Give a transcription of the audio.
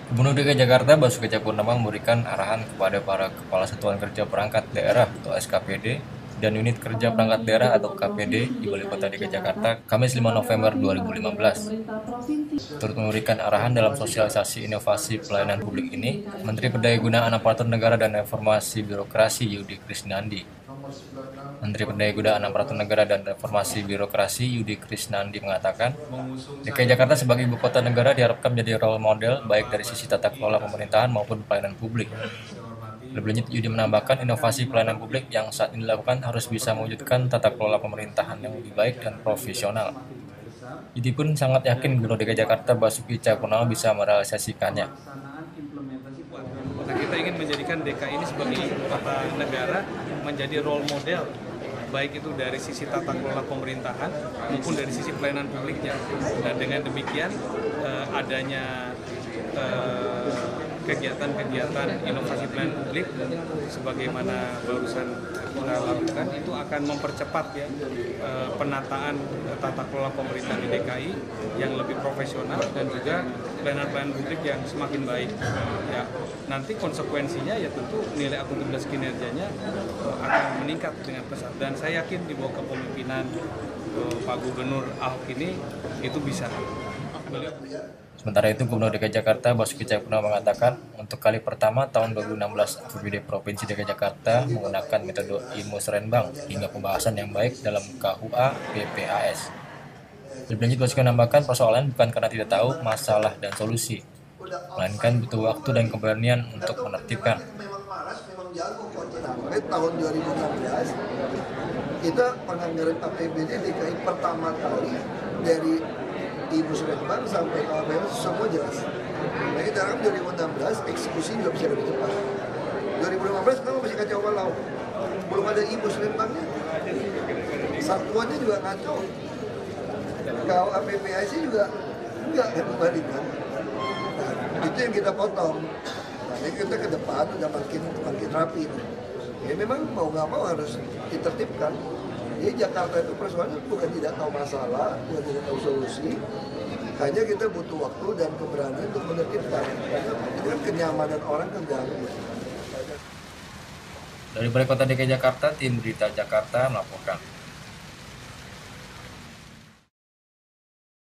Gubernur DKI Jakarta Basuki Cahayapurnama memberikan arahan kepada para Kepala Satuan Kerja Perangkat Daerah atau SKPD dan Unit Kerja Perangkat Daerah atau KPD di Balai Kota DKI Jakarta Kamis 5 November 2015. Turut memberikan arahan dalam sosialisasi inovasi pelayanan publik ini, Menteri Perdayagunaan Aparatur Negara dan Reformasi Birokrasi Yudi Krisnandi. Menteri Perdayagunaan Aparatur Negara dan Reformasi Birokrasi Yudi Krisnandi mengatakan, DKI Jakarta sebagai ibu kota negara diharapkan menjadi role model baik dari sisi tata kelola pemerintahan maupun pelayanan publik. Lebih lanjut, Yudi menambahkan inovasi pelayanan publik yang saat ini dilakukan harus bisa mewujudkan tata kelola pemerintahan yang lebih baik dan profesional. Yudi pun sangat yakin Gubernur DKI Jakarta Basuki Cahayapurnama bisa merealisasikannya. Nah, kita ingin menjadikan DKI ini sebagai ibu kota negara, menjadi role model baik itu dari sisi tata kelola pemerintahan maupun dari sisi pelayanan publiknya. Dan dengan demikian adanya kegiatan-kegiatan inovasi pelayanan publik sebagaimana barusan kita lakukan itu akan mempercepat ya penataan tata kelola pemerintahan di DKI yang lebih profesional dan juga pelayanan publik yang semakin baik. Ya, nanti konsekuensinya ya tentu nilai akuntabilitas kinerjanya akan meningkat dengan pesat, dan saya yakin di bawah kepemimpinan Pak Gubernur Ahok ini itu bisa. Sementara itu, Gubernur DKI Jakarta Basuki Cahayapurnama mengatakan untuk kali pertama tahun 2016 APBD Provinsi DKI Jakarta menggunakan metode ilmu serembang hingga pembahasan yang baik dalam KUA PPAS. Lebih lanjut, Basuki menambahkan persoalan bukan karena tidak tahu masalah dan solusi, melainkan butuh waktu dan keberanian untuk menertibkan. Tahun 2016 kita penganggaran APBD DKI pertama kali dari Ibu Serembang sampai KPM semua jelas. Nah, kita harapkan 2016 eksekusi juga bisa lebih cepat. 2015 kan masih kacau balau, belum ada Ibu Serembangnya, satuannya juga ngaco. Kalau APPIC juga enggak kan kembali kan. Nah, itu yang kita potong. Nah, kita ke depan udah makin rapi. Ya memang mau nggak mau harus ditertibkan. Jadi Jakarta itu persoalannya bukan tidak tahu masalah, bukan tidak tahu solusi, hanya kita butuh waktu dan keberanian untuk menertibkan. Karena itu kan kenyamanan orang terganggu. Dari Balai Kota DKI Jakarta, tim Berita Jakarta melaporkan.